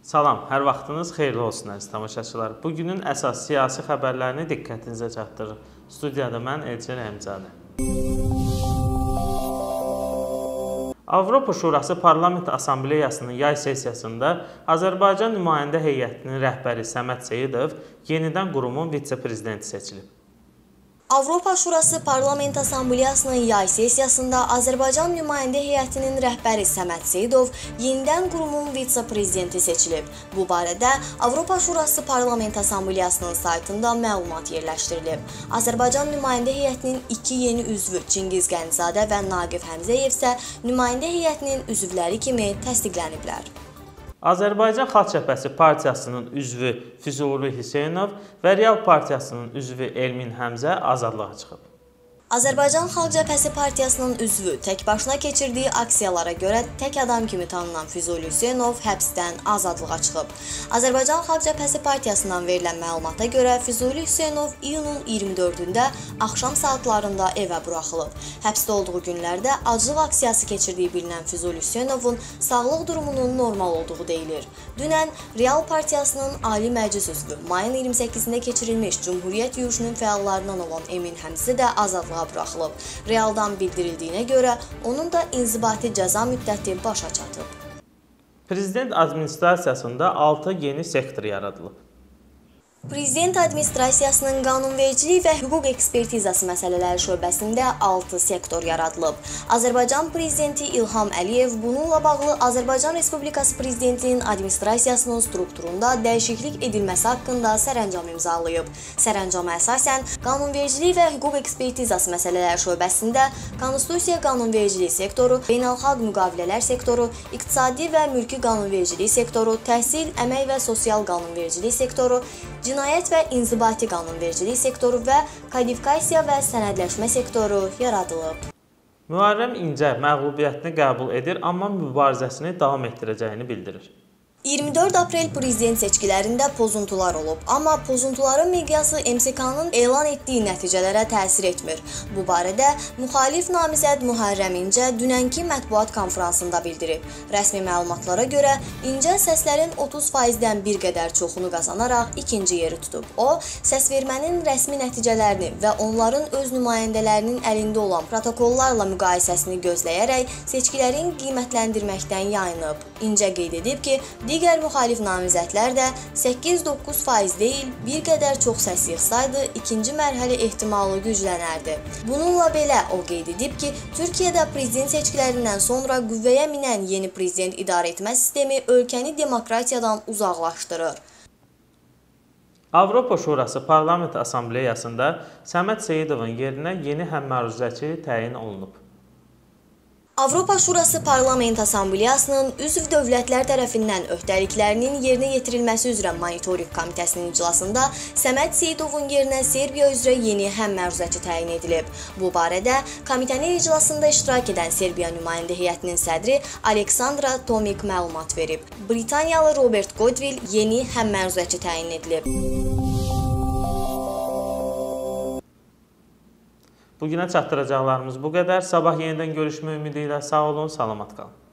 Salam, hər vaxtınız xeyirli olsun əziz tamaşaçılar. Bugünün əsas siyasi xəbərlərini diqqətinizə çatdırırıq. Studiyada mən Elçin Əmcalı. Avropa Şurası Parlament Assambleyasının yay sessiyasında Azərbaycan nümayəndə heyətinin rəhbəri Səməd Seyidov yenidən qurumun vitse-prezidenti seçilib. Avropa Şurası Parlament Assambleyasının yay sessiyasında Azərbaycan nümayəndə heyətinin rəhbəri Səməd Seyidov yenidən qurumun vitse-prezidenti seçilib. Bu barədə Avropa Şurası Parlament Assambleyasının saytında məlumat yerləşdirilib. Azərbaycan nümayəndə heyətinin iki yeni üzvü Çingiz Qənizadə və Naqif Həmzəyev isə nümayəndə heyətinin üzvləri kimi təsdiqləniblər. Azərbaycan Xalq Cəbhəsi Partiyasının üzvü Füzuli Hüseynov və Real Partiyasının üzvü Elmin Həmzə azadlığa çıxıb. Azərbaycan Xalq Cəbhəsi Partiyasının üzvü tək başına keçirdiyi aksiyalara görə tək adam kimi tanınan Füzuli Hüseynov həbsdən azadlığa çıxıb. Azərbaycan Xalq Cəbhəsi Partiyasından verilən məlumata görə Füzuli Hüseynov iyunun 24-də axşam saatlarında evə buraxılıb. Həbsdə olduğu günlərdə aclıq aksiyası keçirdiyi bilinən Füzuli Hüseynovun sağlıq durumunun normal olduğu deyilir. Dünən Real Partiyasının Ali Məclis üzvü mayın 28-də keçirilmiş Cümhuriyyət yürüşünün fəallarından olan Emin Həmzə də azadlığa buraxılıb. Realdan bildirildiyinə görə onun da inzibati cəza müddəti başa çatıb. Prezident administrasiyasında 6 yeni sektor yaradılıb. Prezident administrasiyasının qanunvericilik və hüquq ekspertizası məsələləri şöbəsində 6 sektor yaradılıb. Azərbaycan Prezidenti İlham Əliyev bununla bağlı Azərbaycan Respublikası Prezidentinin administrasiyasının strukturunda dəyişiklik edilməsi haqqında sərəncam imzalayıb. Sərəncama əsasən qanunvericilik və hüquq ekspertizası məsələləri şöbəsində Konstitusiya qanunvericiliyi sektoru, beynəlxalq müqavilələr sektoru, iqtisadi və mülki qanunvericilik sektoru, təhsil, əmək və sosial qanunvericilik sektoru, cinayət və inzibati qanunvericilik sektoru və kodifikasiya və sənədləşmə sektoru yaradılıb. Müharrəm İncə məğlubiyyətini qəbul edir, amma mübarizəsini davam etdirəcəyini bildirir. 24 aprel prezident seçkilərində pozuntular olub, amma pozuntuların miqyası MSK-nın elan etdiyi nəticələrə təsir etmir. Bu barədə müxalif namizəd Müharrəm İncə dünənki mətbuat konfransında bildirib. Rəsmi məlumatlara görə İncə səslərin 30%-dən bir qədər çoxunu qazanaraq ikinci yeri tutub. O, səsvermənin rəsmi nəticələrini və onların öz nümayəndələrinin əlində olan protokollarla müqayisəsini gözləyərək seçkilərin qiymətləndirməkdən yayınıb. İncə qeyd edib ki, digər müxalif namizədlər də 8-9% deyil, bir qədər çox səs yığsaydı, ikinci mərhələ ehtimalı güclənərdi. Bununla belə o qeyd edib ki, Türkiyədə prezident seçkilərindən sonra qüvvəyə minən yeni prezident idarə etmə sistemi ölkəni demokratiyadan uzaqlaşdırır. Avropa Şurası Parlament Assambleyasında Səməd Seyidovun yerinə yeni həmməruzəçi təyin olunub. Avropa Şurası Parlament Assambleyasının üzv dövlətlər tərəfindən öhdəliklərinin yerinə yetirilməsi üzrə monitorinq komitəsinin iclasında Səməd Seyidovun yerinə Serbiya üzrə yeni həmməruzəçi təyin edilib. Bu barədə komitənin iclasında iştirak edən Serbiya nümayəndə heyətinin sədri Aleksandra Tomik məlumat verib. Britaniyalı Robert Godwill yeni həmməruzəçi təyin edilib. Bugünə çatdıracaqlarımız bu qədər. Sabah yenidən görüşmək ümidi ilə sağ olun, salamat qalın.